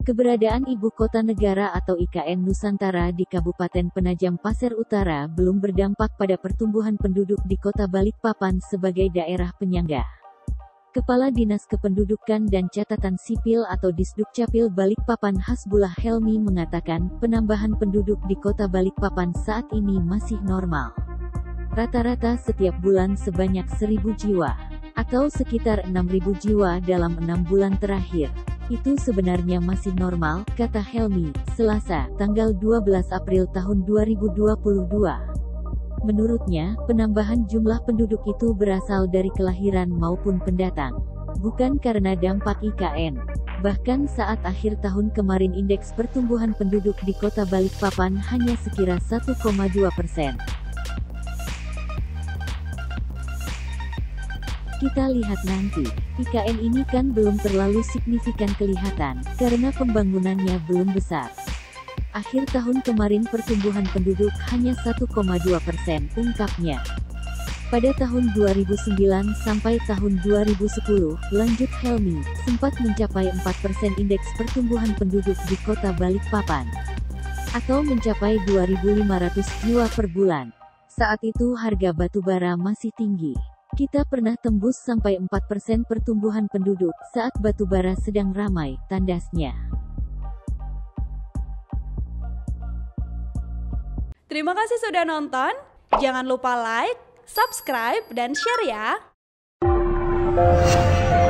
Keberadaan Ibu Kota Negara atau IKN Nusantara di Kabupaten Penajam Pasir Utara belum berdampak pada pertumbuhan penduduk di Kota Balikpapan sebagai daerah penyangga. Kepala Dinas Kependudukan dan Catatan Sipil atau Disdukcapil Balikpapan Hasbullah Helmi mengatakan, penambahan penduduk di Kota Balikpapan saat ini masih normal. Rata-rata setiap bulan sebanyak 1.000 jiwa, atau sekitar 6.000 jiwa dalam 6 bulan terakhir. Itu sebenarnya masih normal, kata Helmi, Selasa, tanggal 12 April tahun 2022. Menurutnya, penambahan jumlah penduduk itu berasal dari kelahiran maupun pendatang, bukan karena dampak IKN. Bahkan saat akhir tahun kemarin indeks pertumbuhan penduduk di Kota Balikpapan hanya sekira 1,2%. Kita lihat nanti, IKN ini kan belum terlalu signifikan kelihatan, karena pembangunannya belum besar. Akhir tahun kemarin pertumbuhan penduduk hanya 1,2%, ungkapnya. Pada tahun 2009 sampai tahun 2010, lanjut Helmi, sempat mencapai 4% indeks pertumbuhan penduduk di Kota Balikpapan, atau mencapai 2.500 jiwa per bulan. Saat itu harga batubara masih tinggi. Kita pernah tembus sampai 4% pertumbuhan penduduk saat batubara sedang ramai, tandasnya. Terima kasih sudah nonton. Jangan lupa like, subscribe, dan share ya.